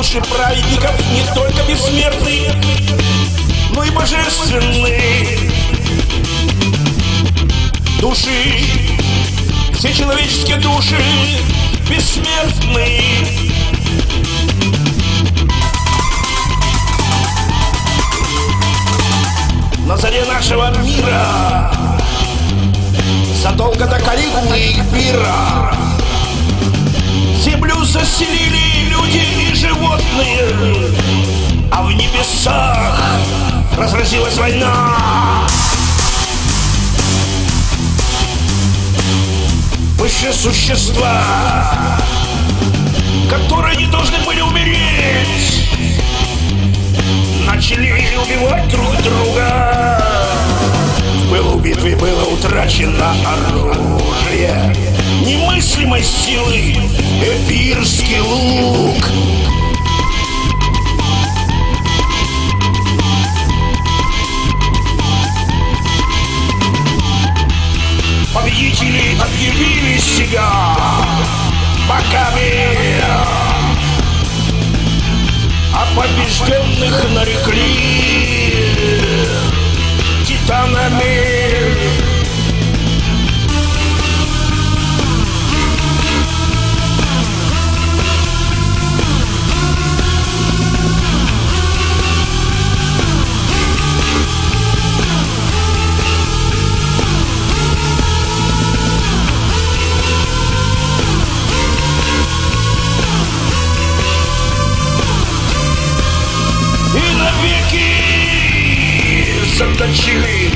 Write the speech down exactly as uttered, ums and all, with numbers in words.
души праведников не только бессмертные, но и божественные. Души, все человеческие души бессмертные. На заре нашего мира, задолго до Калигулы и Кбира, землю заселили люди и животные, а в небесах разразилась война. Высшие существа, которые не должны были умереть, начали убивать друг друга. Было у битвы, было утрачено оружие немыслимой силы, эпирский лук. Победители объявили себя богами, а побежденных нарекли титанами. Заточили